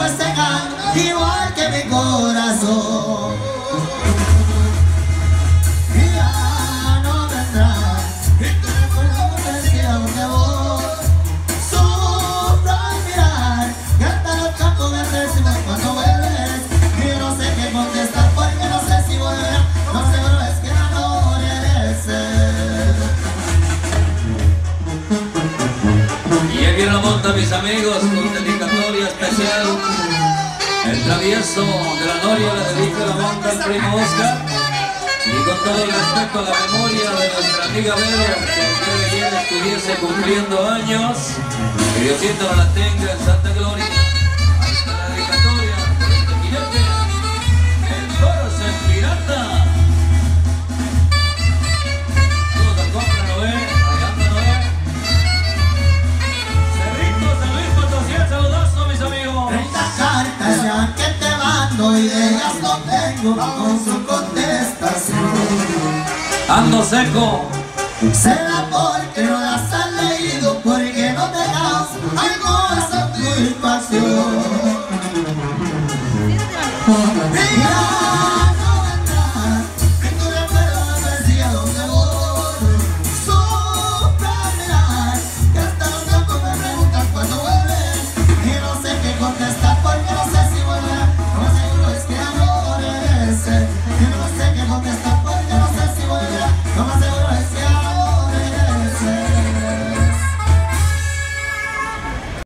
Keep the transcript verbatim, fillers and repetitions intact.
me cegan igual que mi corazón. Y ya no vendrás, y tu recuerdo me decía dónde voy. Sufro al mirar, que hasta los campos verdes cuando vuelves. Y no sé qué contestar porque no sé si volverás. No sé, pero es que la no merece. Y aquí en la monta, mis amigos, con dedicatoria especial. El travieso de la Noria le dedica la monta al primo Oscar. Y con todo el respeto a la memoria de nuestra amiga Vero, que el día de ayer estuviese cumpliendo años. Que Diosito la tenga en santa gloria. Ahí está la dedicatoria de este jinete, el Corso el Pirata. Todos al compra, ¿no ve? Ahí anda, ¿no ve? Cerrito, San Luis Potosí, el saludazo, mis amigos. treinta cartas ya que te mando y de ellas no tengo con su contestación. Ando seco. Será porque no las has leído, porque no te das alguna satisfacción.